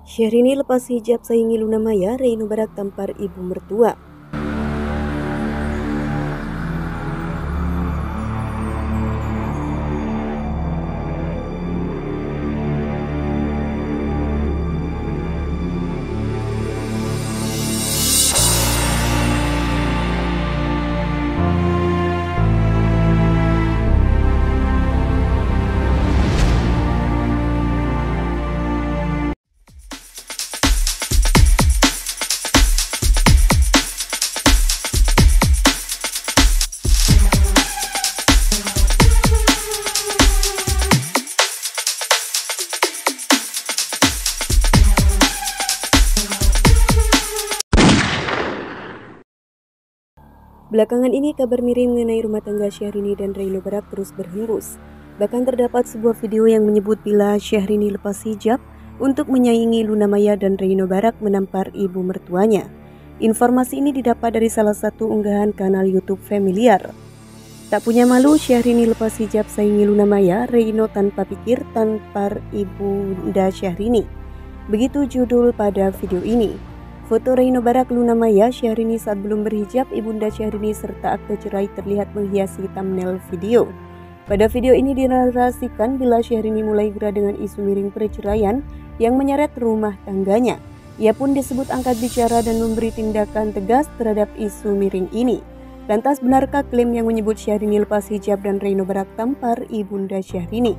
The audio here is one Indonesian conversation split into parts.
Syahrini lepas hijab saingi Luna Maya, Reino Barak tampar ibu mertua. Belakangan ini kabar miring mengenai rumah tangga Syahrini dan Reino Barak terus berhembus. Bahkan terdapat sebuah video yang menyebut bila Syahrini lepas hijab untuk menyaingi Luna Maya dan Reino Barak menampar ibu mertuanya. Informasi ini didapat dari salah satu unggahan kanal YouTube Familiar. Tak punya malu, Syahrini lepas hijab saingi Luna Maya, Reino tanpa pikir tampar ibunda Syahrini. Begitu judul pada video ini. Foto Reino Barak, Luna Maya, Syahrini saat belum berhijab, ibunda Syahrini serta akte cerai terlihat menghiasi thumbnail video. Pada video ini dinarasikan bila Syahrini mulai gerah dengan isu miring perceraian yang menyeret rumah tangganya. Ia pun disebut angkat bicara dan memberi tindakan tegas terhadap isu miring ini. Lantas benarkah klaim yang menyebut Syahrini lepas hijab dan Reino Barak tampar ibunda Syahrini?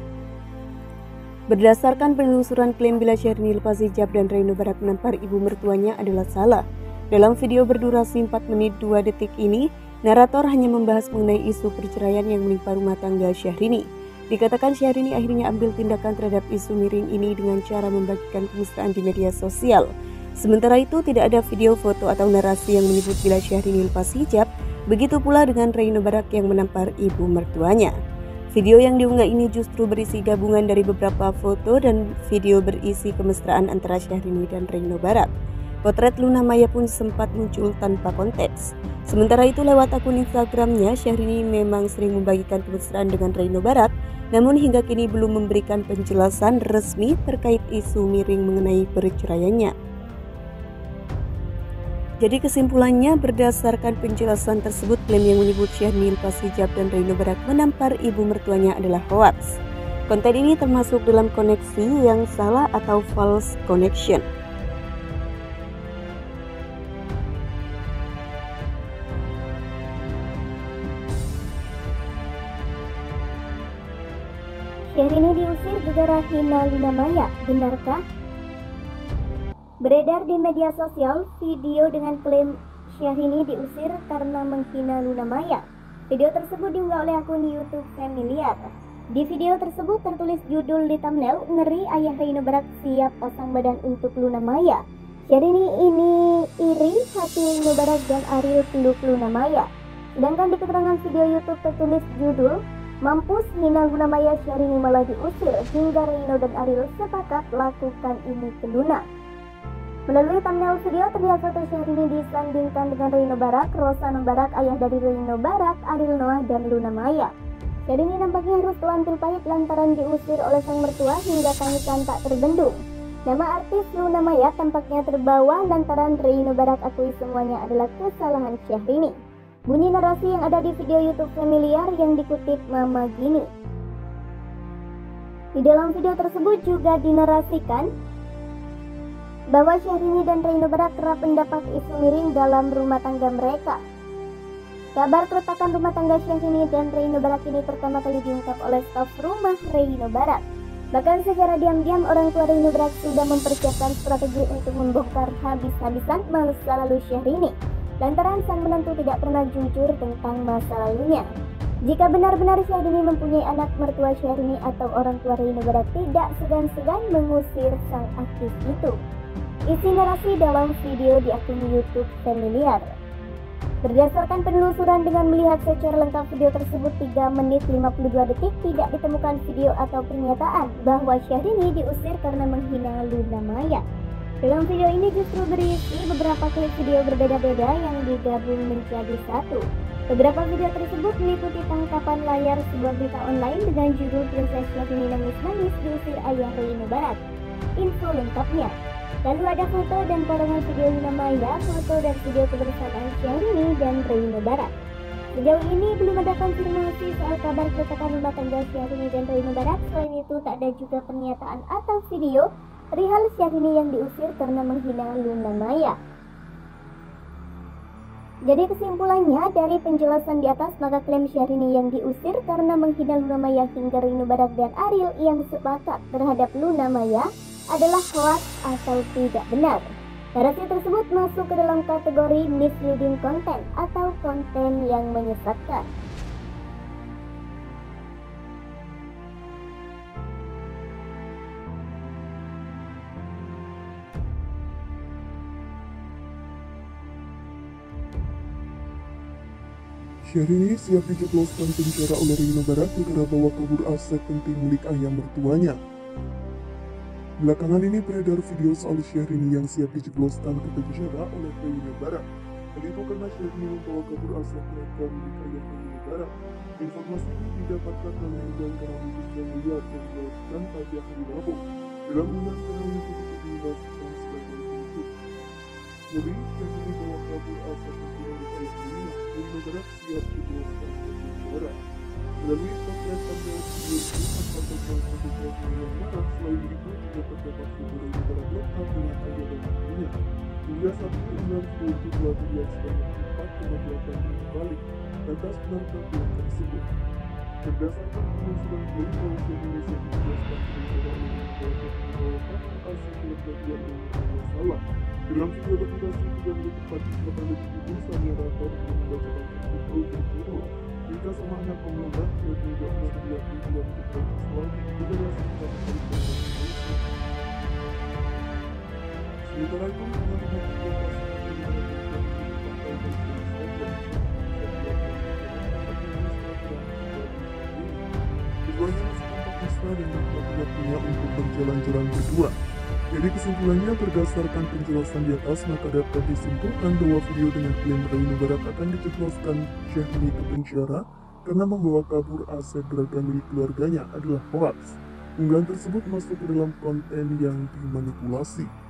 Berdasarkan penelusuran, klaim bila Syahrini lepas hijab dan Reino Barak menampar ibu mertuanya adalah salah. Dalam video berdurasi 4 menit 2 detik ini, narator hanya membahas mengenai isu perceraian yang menimpa rumah tangga Syahrini. Dikatakan Syahrini akhirnya ambil tindakan terhadap isu miring ini dengan cara membagikan kemesraan di media sosial. Sementara itu tidak ada video, foto atau narasi yang menyebut bila Syahrini lepas hijab, begitu pula dengan Reino Barak yang menampar ibu mertuanya. Video yang diunggah ini justru berisi gabungan dari beberapa foto dan video berisi kemesraan antara Syahrini dan Reino Barak. Potret Luna Maya pun sempat muncul tanpa konteks. Sementara itu lewat akun Instagramnya, Syahrini memang sering membagikan kemesraan dengan Reino Barak, namun hingga kini belum memberikan penjelasan resmi terkait isu miring mengenai perceraiannya. Jadi kesimpulannya, berdasarkan penjelasan tersebut, klaim yang menyebut Syahrini lepas hijab dan Reino Barak menampar ibu mertuanya adalah hoaks. Konten ini termasuk dalam koneksi yang salah atau false connection. Syahrini diusir gara-gara hina Luna Maya, benarkah? Beredar di media sosial video dengan klaim Syahrini diusir karena menghina Luna Maya. Video tersebut diunggah oleh akun YouTube Familiar. Di video tersebut tertulis judul di thumbnail, "Ngeri ayah Reino Barak siap pasang badan untuk Luna Maya. Syahrini ini iri hati Reino Barak dan Ariel peluk Luna Maya." Sedangkan di keterangan video YouTube tertulis judul, "Mampus hina Luna Maya, Syahrini malah diusir, hingga Reino dan Ariel sepakat lakukan ini ke Luna." Melalui thumbnail video terlihat foto Syahrini disandingkan dengan Reino Barak, Rosano Barak, ayah dari Reino Barak, Ariel Noah, dan Luna Maya. Syahrini nampaknya harus telan pil pahit lantaran diusir oleh sang mertua hingga tangisan tak terbendung. Nama artis Luna Maya tampaknya terbawa lantaran Reino Barak akui semuanya adalah kesalahan Syahrini. Bunyi narasi yang ada di video YouTube Familiar yang dikutip Mama Gini. Di dalam video tersebut juga dinarasikan bahwa Syahrini dan Reino Barak kerap mendapat isu miring dalam rumah tangga mereka. Kabar keretakan rumah tangga Syahrini dan Reino Barak ini pertama kali diungkap oleh staf rumah Reino Barak. Bahkan secara diam-diam orang tua Reino Barak sudah mempersiapkan strategi untuk membongkar habis-habisan masa lalu Syahrini, lantaran sang menantu tidak pernah jujur tentang masa lalunya. Jika benar-benar Syahrini mempunyai anak, mertua Syahrini atau orang tua Reino Barak tidak segan-segan mengusir sang artis itu. Isi narasi dalam video di akun YouTube Familiar. Berdasarkan penelusuran dengan melihat secara lengkap video tersebut 3 menit 52 detik, tidak ditemukan video atau pernyataan bahwa Syahrini diusir karena menghina Luna Maya. Dalam video ini justru berisi beberapa klip video berbeda-beda yang digabung menjadi satu. Beberapa video tersebut meliputi tangkapan layar sebuah berita online dengan judul "Princess Syahrini nangis-nangis diusir ayah Reino Barak". info lengkapnya. Lalu ada foto dan potongan video Luna Maya, foto dan video kebersamaan Syahrini dan Reino Barat. Sejauh ini belum ada konfirmasi soal kabar keretakan rumah tangga Syahrini dan Reino Barat. Selain itu tak ada juga pernyataan atau video perihal Syahrini yang diusir karena menghina Luna Maya. Jadi kesimpulannya dari penjelasan di atas, maka klaim Syahrini yang diusir karena menghina Luna Maya hingga Reino Barat dan Ariel yang sepakat terhadap Luna Maya adalah hoax atau tidak benar. Narasi tersebut masuk ke dalam kategori misleading content atau konten yang menyesatkan. Syahrini siap dijebloskan penjara oleh Reino Barat karena bawa kabur aset penting milik ayah mertuanya. Belakangan ini beredar video soal Syahrini yang siap dijebloskan ke penjara oleh Reino Barat. Hal itu karena Syahrini membawa kabur aset mereka milik ayah Reino Barat. Informasi ini didapatkan oleh Undang Kanal Media yang dilakukan pada hari Rabu. Dalam undang Kanal Media dijelaskan sebagai berikut. Jadi, Syahrini bawa kabur aset penting milik ayah Reino Barat siap dijebloskan ke penjara. Melalui podcast tanggal 24 Januari Barat, selain itu juga terdapat video Reino Barat lengkap dengan ayah dan ibunya. Hingga saat ini unggahan video itu telah dilihat sebanyak 4,8 ribu kali. Lantas benarkah film tersebut? Berdasarkan penelusuran dari Polisi Indonesia dijelaskan penjara oleh membawa kabur aset keluarga yang bermasalah. Dalam video berdurasi 3 menit 48 detik itu, sang narator membacakan artikel berjudul "Jika sama anak pengelola yang tidak pernah diakui dalam proses lagi di generasi pertama kali Indonesia." Sementara itu, mengenai informasi yang diberikan keduanya masih tampak mesra dan waktunya untuk berjalan-jalan berdua. Jadi kesimpulannya, berdasarkan penjelasan di atas, maka dapat disimpulkan bahwa video dengan klaim Reino Barat akan dijebloskan Syahrini ke penjara karena membawa kabur aset berharga milik keluarganya adalah hoax. Unggahan tersebut masuk ke dalam konten yang dimanipulasi.